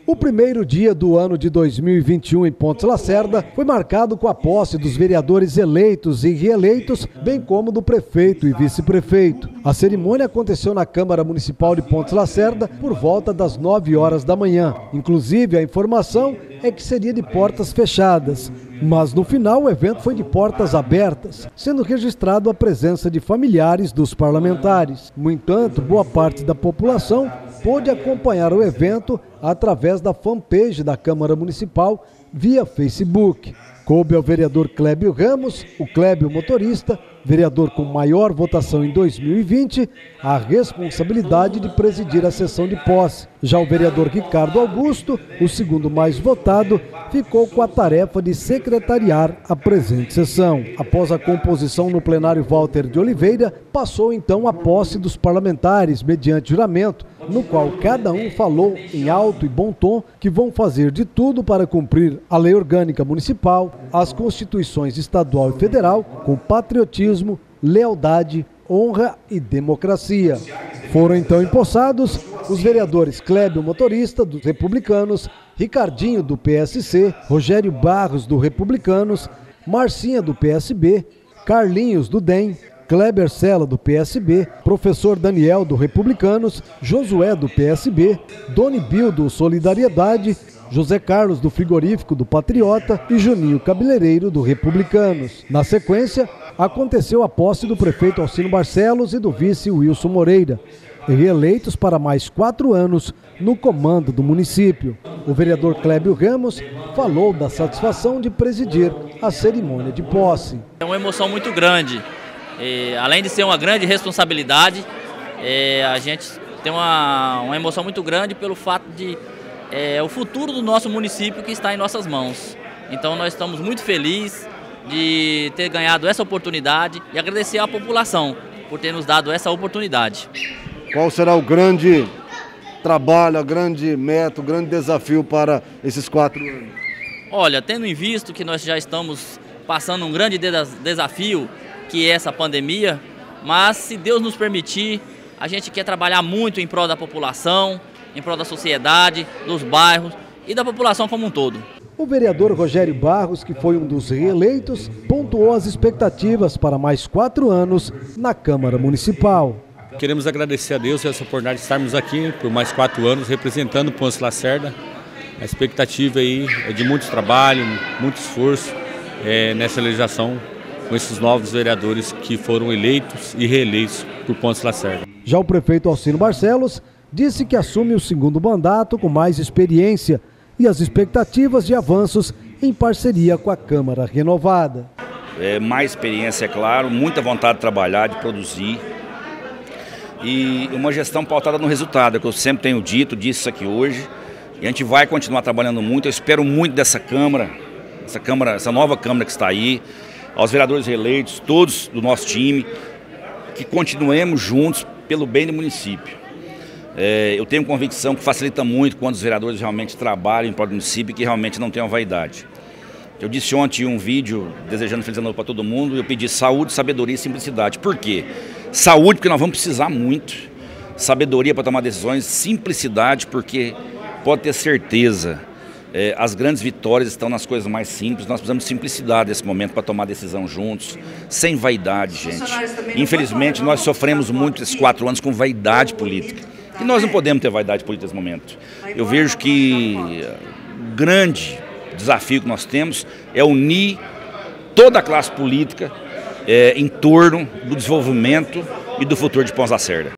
O primeiro dia do ano de 2021 em Pontes Lacerda foi marcado com a posse dos vereadores eleitos e reeleitos, bem como do prefeito e vice-prefeito. A cerimônia aconteceu na Câmara Municipal de Pontes Lacerda por volta das 9 horas da manhã. Inclusive, a informação é que seria de portas fechadas, mas no final o evento foi de portas abertas, sendo registrado a presença de familiares dos parlamentares. No entanto, boa parte da população pôde acompanhar o evento através da fanpage da Câmara Municipal via Facebook. Coube ao vereador Clébio Ramos, o Clébio motorista, vereador com maior votação em 2020, a responsabilidade de presidir a sessão de posse. Já o vereador Ricardo Augusto, o segundo mais votado, ficou com a tarefa de secretariar a presente sessão. Após a composição no plenário Walter de Oliveira, passou então a posse dos parlamentares mediante juramento, no qual cada um falou em alto e bom tom que vão fazer de tudo para cumprir a lei orgânica municipal, as constituições estadual e federal, com patriotismo, lealdade, honra e democracia. Foram então empossados os vereadores Clébio motorista, dos Republicanos, Ricardinho, do PSC, Rogério Barros, do Republicanos, Marcinha, do PSB, Carlinhos, do DEM, Kleber Sela, do PSB, professor Daniel, do Republicanos, Josué, do PSB, Doni Bill, do Solidariedade, José Carlos, do Frigorífico, do Patriota e Juninho Cabeleireiro, do Republicanos. Na sequência, aconteceu a posse do prefeito Alcino Barcelos e do vice Wilson Moreira, reeleitos para mais 4 anos no comando do município. O vereador Clébio Ramos falou da satisfação de presidir a cerimônia de posse. É uma emoção muito grande. Além de ser uma grande responsabilidade, a gente tem uma emoção muito grande pelo fato de o futuro do nosso município que está em nossas mãos. Então nós estamos muito felizes de ter ganhado essa oportunidade e agradecer à população por ter nos dado essa oportunidade. Qual será o grande trabalho, a grande meta, o grande desafio para esses 4 anos? Olha, tendo em vista que nós já estamos passando um grande desafio, que é essa pandemia, mas se Deus nos permitir, a gente quer trabalhar muito em prol da população, em prol da sociedade, dos bairros e da população como um todo. O vereador Rogério Barros, que foi um dos reeleitos, pontuou as expectativas para mais 4 anos na Câmara Municipal. Queremos agradecer a Deus essa oportunidade de estarmos aqui por mais 4 anos representando Pontes Lacerda. A expectativa aí é de muito trabalho, muito esforço nessa legislação, com esses novos vereadores que foram eleitos e reeleitos por Pontes Lacerda. Já o prefeito Alcino Barcelos disse que assume o segundo mandato com mais experiência e as expectativas de avanços em parceria com a Câmara renovada. Mais experiência, é claro, muita vontade de trabalhar, de produzir e uma gestão pautada no resultado, que eu sempre tenho dito, disse isso aqui hoje, e a gente vai continuar trabalhando muito. Eu espero muito dessa Câmara, essa nova Câmara que está aí, aos vereadores reeleitos, todos do nosso time, que continuemos juntos pelo bem do município. Eu tenho convicção que facilita muito quando os vereadores realmente trabalham para o município e que realmente não tenham vaidade. Eu disse ontem em um vídeo, desejando feliz ano novo para todo mundo, eu pedi saúde, sabedoria e simplicidade. Por quê? Saúde, porque nós vamos precisar muito. Sabedoria para tomar decisões, simplicidade, porque pode ter certeza, as grandes vitórias estão nas coisas mais simples. Nós precisamos de simplicidade nesse momento para tomar decisão juntos, sem vaidade, gente. Infelizmente, nós sofremos muito esses 4 anos com vaidade política. E nós não podemos ter vaidade política nesse momento. Eu vejo que o grande desafio que nós temos é unir toda a classe política em torno do desenvolvimento e do futuro de Pontes Lacerda.